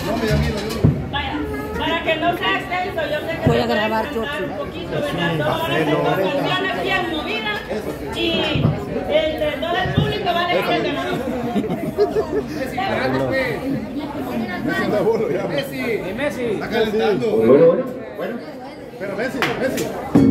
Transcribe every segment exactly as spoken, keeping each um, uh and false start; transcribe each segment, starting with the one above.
Vaya, para que no sea extenso, yo sé que voy a se puede grabar yo cantar aquí. un poquito, ¿verdad? Todas las canciones bien movidas y el de todo el público va a elegir el ganador. Messi, Messi. Está calentando. Bueno, bueno, bueno. Pero Messi, Messi.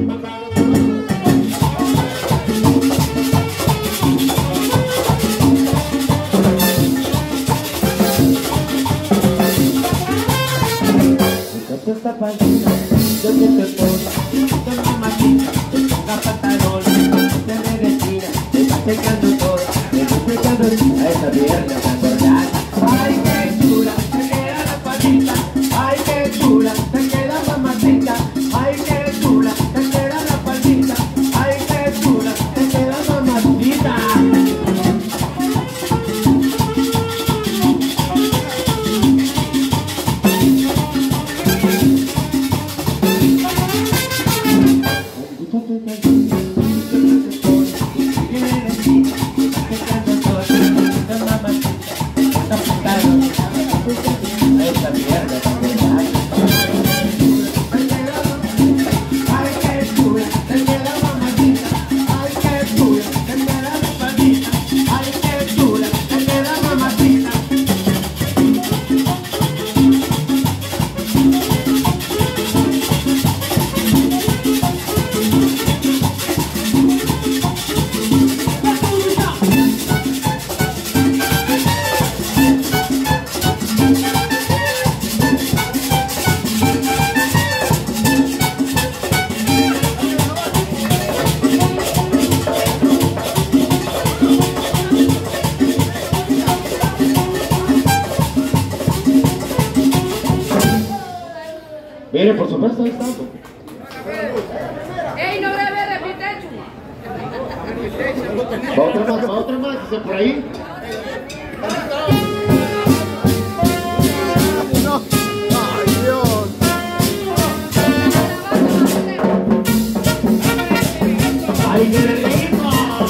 Esta palita, yo que te pongo, con mi maquita, la pantalón, se me retira, me va secando todo, me va secando a esa pierna tan cordial. Ay, qué chula, te queda la palita, ay, qué chula, te queda mamacita, ay, qué chula, te queda la palita, ay, qué chula, te queda mamacita. Mire, por supuesto, ahí está. ¡Ey, no bebe, repite! Va otra más, va otra más, dice por ahí. No. Ay, Dios. ¡Ay, qué rico!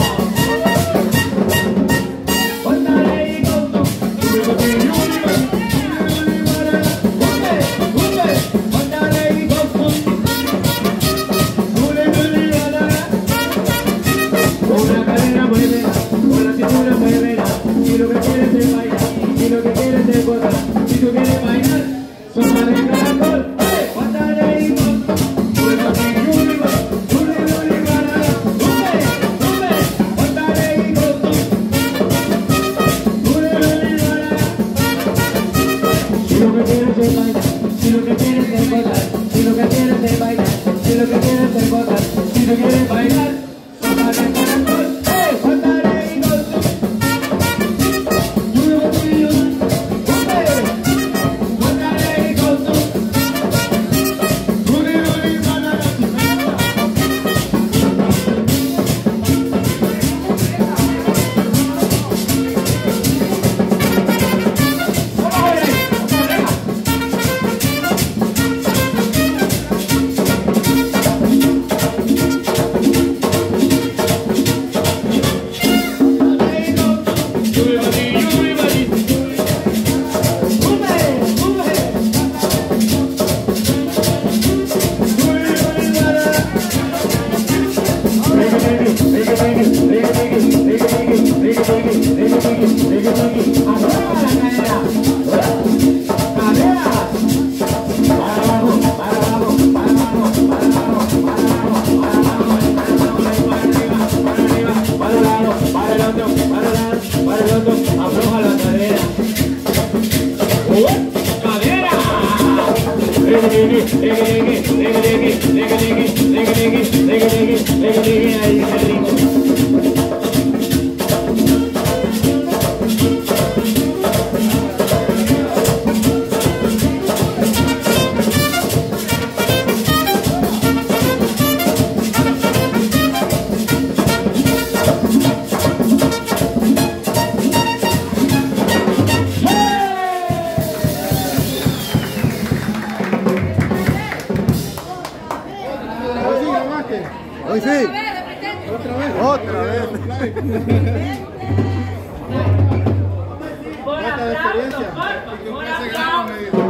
Una cadera muévela, con la cintura muévela. Si lo que quieres es bailar, si lo que quieres es gozar, si tú quieres bailar, sopa de caracol. ¡Eh! ¡Guárdale y gozo! ¡Sube, sube, sube, sube, para! ¡Sube, sube! ¡Guárdale y gozo! ¡Sube, sube, para! Si lo que quieres es bailar, si lo que quieres es gozar, si lo que quieres es bailar, si lo que quieres es gozar, si tú quieres bailar, sopa de caracol. ¡Eh! ¡Guárdale y gozo! ¡Sube, sube, sube! ¡Guárdale y gozo! ¡Sube, sube, para! Hoy sí. Otra vez. Otra vez. Por aplauso, por favor, por aplauso.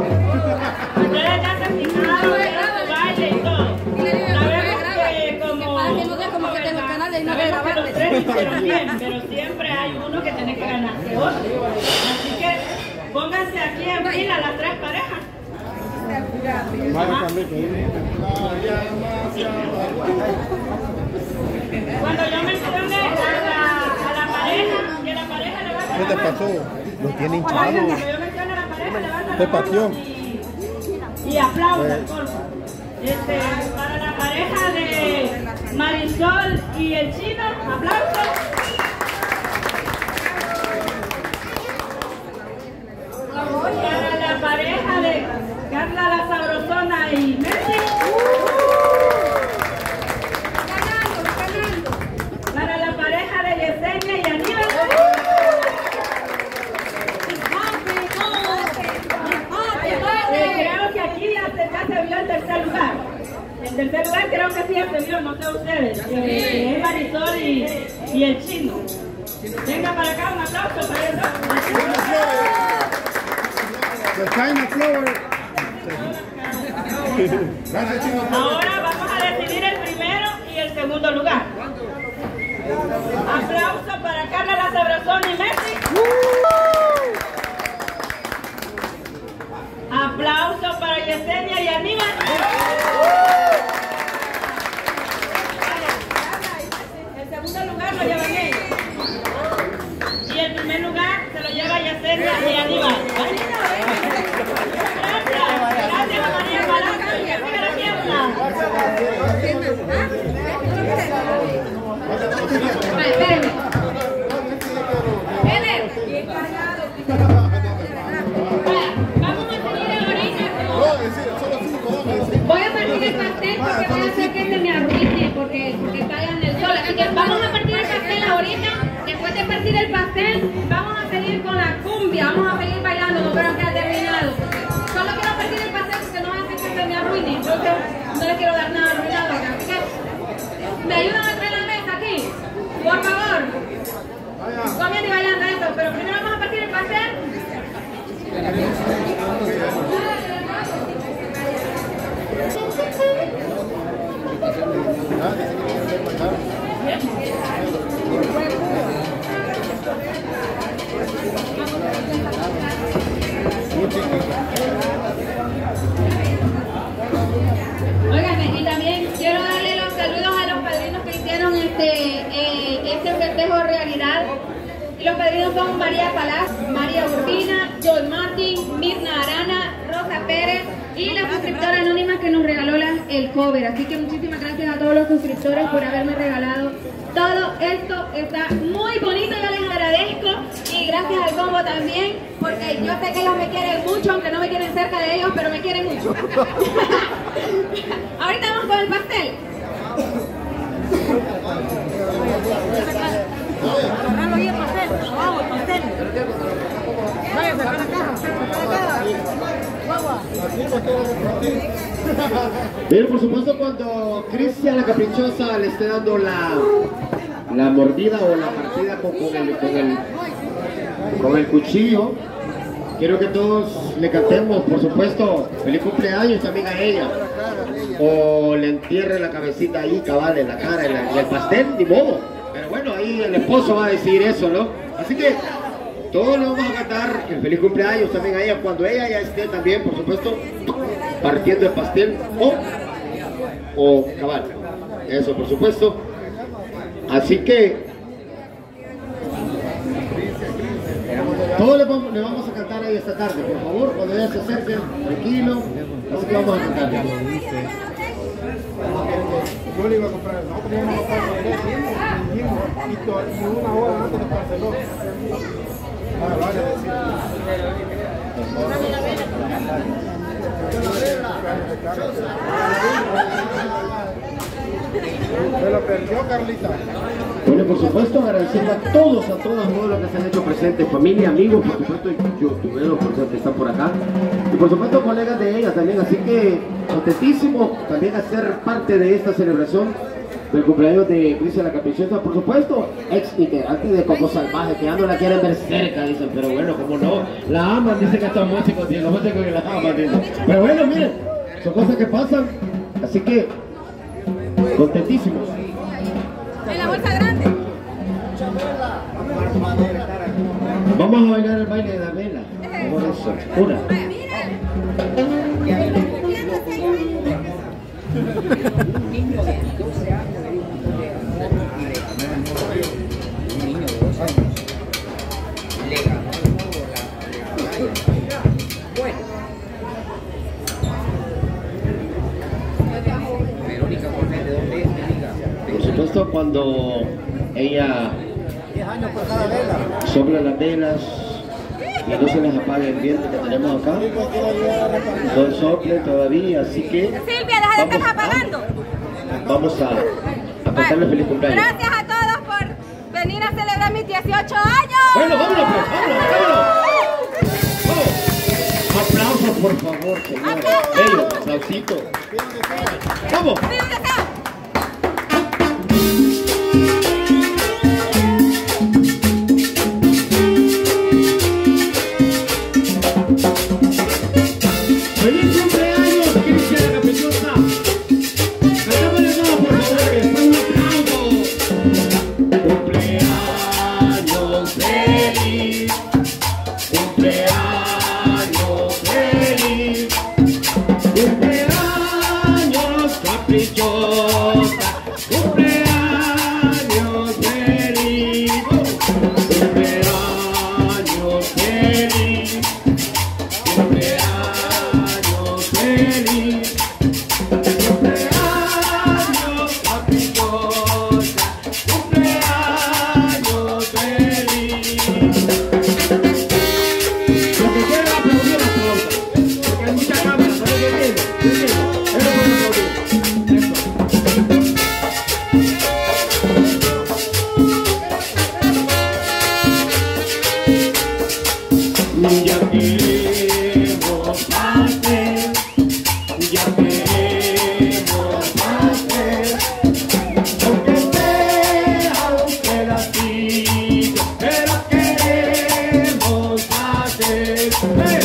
en fila las tres parejas. Cuando yo mencione a la, a la pareja, que la pareja le va a ¿Qué te pasó? Lo tiene hinchado. Cuando yo mencione a la pareja, levanta Te la mano pateó. y, y aplaudan, por favor. Este, para la pareja de Marisol y el chino, aplausos. Para la pareja de Carla la Sabrosona y Messi. Para la pareja de Yesenia y Aníbal. Eh, creo que aquí ya se, ya se vio el tercer lugar. El tercer lugar creo que sí ya se vio, no sé ustedes. Eh, es Marisol y, y el chino. Venga para acá, un aplauso para eso. The China Flower. Ahora vamos a decidir el primero y el segundo lugar. Aplauso para Carla la Sabrosona y Messi. Aplauso para Yesenia y Aníbal. El segundo lugar lo llevan ellos. Y el primer lugar se lo lleva Yesenia y Aníbal. Gracias, gracias a María Palanca y que siga la fiesta. Vale, espérenme. Vamos a seguir ahorita. Voy a partir el pastel porque voy a hacer que se me arruine porque, porque caiga en el sol. Así que vamos a partir el pastel ahorita. Después de partir el pastel, vamos a seguir con la cumbia. Vamos a seguir bailando, no creo que ha terminado. Solo quiero partir el pastel porque no va a hacer que se me arruine. Entonces, no le quiero dar nada arruinado. Así que, ¿me ayudan a traer la mesa aquí? Por favor. Comiendo y bailando esto. Pero primero vamos a partir el pastel. Oigan, y también quiero darle los saludos a los padrinos que hicieron este, eh, este festejo realidad. Y los padrinos son María Palaz, María Urbina, Joy Martin, Mirna Arana, Rosa Pérez y la suscriptora anónima que nos regaló la, el cover. Así que muchísimas gracias a todos los suscriptores por haberme regalado todo esto. Está muy bonito, yo les agradezco. Y gracias al combo también, porque yo sé que ellos me quieren mucho, aunque no me quieren cerca de ellos, pero me quieren mucho. Ahorita vamos con el pastel. Agarrarlo ahí el pastel, abajo el pastel. Vaya, saca la caja, saca la caja. Guagua. Bien, por supuesto, cuando Cristian la Caprichosa le esté dando la, la mordida o la partida con, con, el, con, el, con el cuchillo, quiero que todos le cantemos, por supuesto, feliz cumpleaños también a ella. O le entierre la cabecita ahí, cabal, en la cara, en, la, en el pastel, ni modo. Pero bueno, ahí el esposo va a decir eso, ¿no? Así que todos le vamos a cantar el feliz cumpleaños también a ella, cuando ella ya esté también, por supuesto, partiendo el pastel o, o cabal. Eso, por supuesto. Así que todos le vamos, le vamos a cantar ahí esta tarde, por favor, cuando ella se acerque, tranquilo. Así que vamos a cantar. Yo le iba a comprar, nosotros íbamos a comprar y una hora antes de Barcelona. Ah, vale, se lo perdió, Carlita. Bueno, por supuesto, agradeciendo a todos, a todas, todos los que se han hecho presentes, familia, amigos, por supuesto, youtuberos, por supuesto, que están por acá, y por supuesto, colegas de ella también, así que contentísimo también a ser parte de esta celebración del cumpleaños de Cristian la Caprichosa, por supuesto, ex integrante de Coco Salvaje, que ya no la quieren ver cerca, dicen, pero bueno, como no, la aman, dicen que estos músicos, y los músicos que la aman, dicen, pero bueno, miren, son cosas que pasan, así que contentísimos. En la bolsa grande. Vamos a bailar el baile de la vela. por eso. Una. Un niño de doce años le dio un montón de amor y de amor. Un niño de doce años le ganó de nuevo la batalla. Bueno. Verónica Cortés, ¿de dónde es, mi amiga? Por supuesto, cuando ella diez años por cada vela. sopla las velas y no se les apaga el viento que tenemos acá, no sople todavía, así que Silvia, deja de estar apagando. Vamos a, a cantarle feliz cumpleaños. Gracias a todos por venir a celebrar mis dieciocho años. Bueno, vámonos pues, vámonos, vámonos. Vamos. Aplausos, por favor, señor. Bello, aplausito. Vamos. Pide un deseo. ¡Feliz cumpleaños, Cristian Caprichosa! ¡Cantámosle todo, por favor, que fue un aplauso! ¡Cumpleaños feliz! ¡Cumpleaños feliz! ¡Cumpleaños Caprichosa! ¡Cumpleaños feliz! ¡Cumpleaños feliz! ¡Cumpleaños feliz! ¡Cumpleaños Caprichosa! ¡Cumpleaños feliz! Lo que quiera aplaudir, aplauda. Porque hay mucha cámara, ¿sabes qué entiendo? ¿Qué entiendo? Eso puede aplaudir. Eso. Ya queremos pastel, ya queremos pastel, aunque sea un pedacito, pero queremos pastel, ¡eh!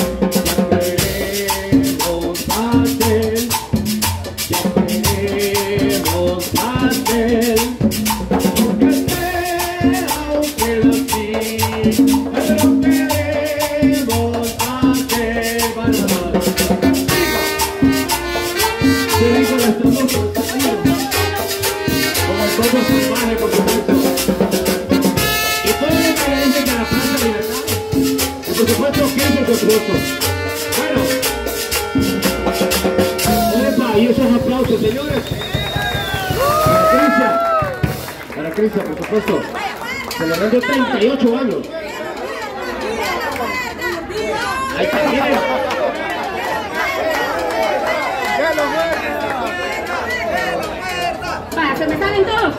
Ya queremos pastel, ya queremos pastel, aunque sea un pedacito, pero queremos pastel. Vale, vale. Qué rico la estufa, con el coco salvaje, por supuesto. Y todos los ingredientes de la Plaza Libertad. Y por supuesto, queso cotroso. Bueno. Epa, y esos aplausos, señores. Para Cristian. Para Cristian, por supuesto. Celebrando treinta y ocho años. Ahí está, miren. Vaya, ¿se me salen todos?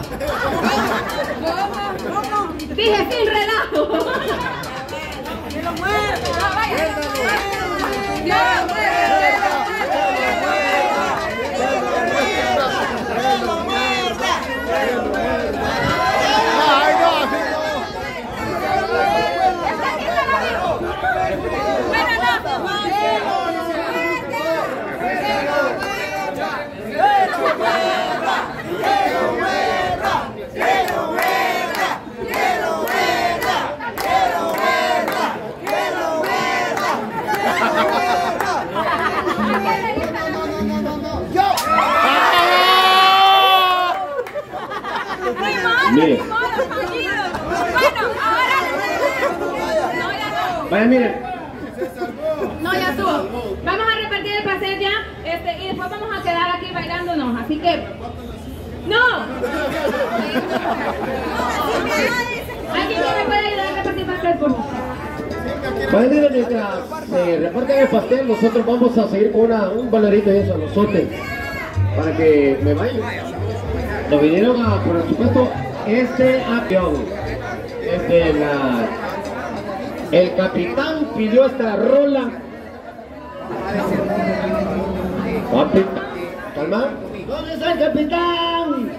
Dije sin relajo. ¡Que lo muerda! ¡Vaya! Mire. Bueno, ahora. No, ya no. Vaya, miren. No, ya estuvo. Vamos a repartir el pastel ya, este, y después vamos a quedar aquí bailándonos, así que... ¡No! ¿Alguien que me puede ayudar a repartir pastel, por favor? Bueno, miren, mientras se reparten el pastel, nosotros vamos a seguir con una, un bailarito de eso, los sotes, para que me bailen. Nos vinieron a, por supuesto, este avión. Este, la, el capitán pidió esta rola. Capitán, calma. ¿Dónde está el capitán?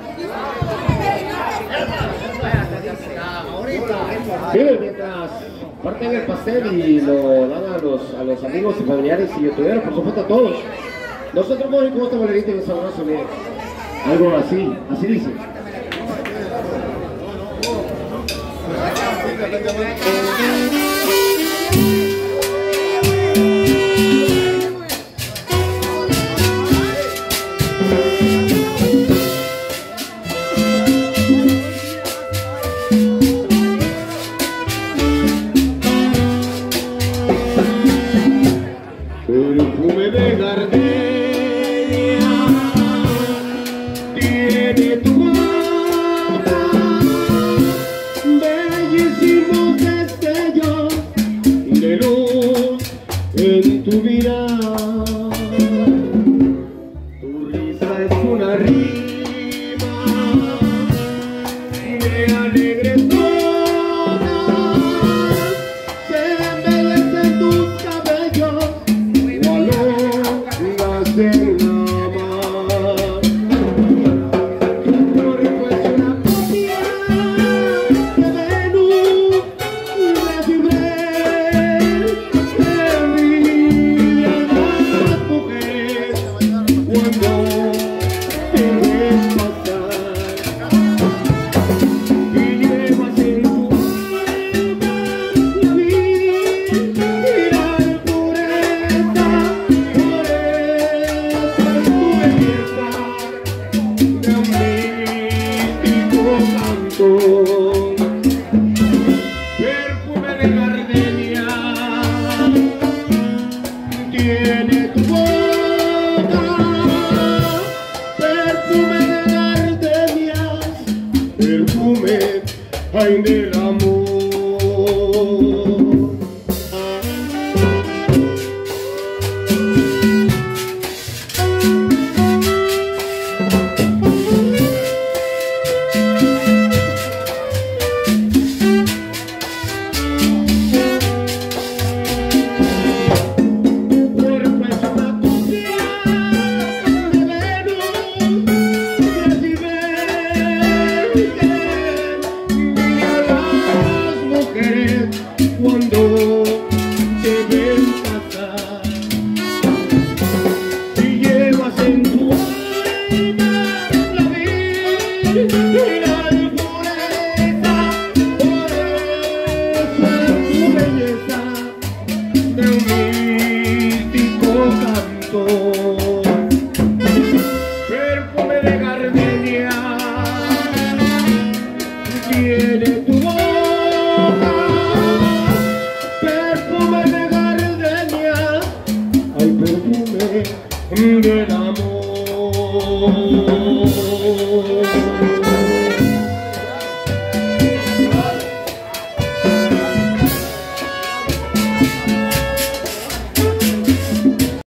Miren, mientras parten el pastel y lo dan a los, a los amigos y familiares y youtuberos, por supuesto a todos. Nosotros vamos a ir con este bolerito y sabroso, miren. Algo así, así dice. perfume de gardenia, tiene tu boca, bellísimos destellos de luz en tu mirada. Tu risa es una rima de alegres notas, se embellecen tus cabellos, alongas en la mar. Tu cuerpo es una copia de Venus, de Cibrel, que brillan las mujeres cuando te ves pasar. Y llevas en tu alma la vida y la pureza, por eso es tu belleza de un místico canto. Perfume de gardenia tiene tu boca, perfume de gardenias, perfume ay del amor. Cuerpo es una copia de Venus, de Cibrel, que brillan las mujeres cuando te ven pasar. Y llevas en tu alma la vida y la pureza, por eso es tu belleza de un místico canto. Perfume de gardenia tiene tu boca, perfume de gardenia, ay perfume del amor.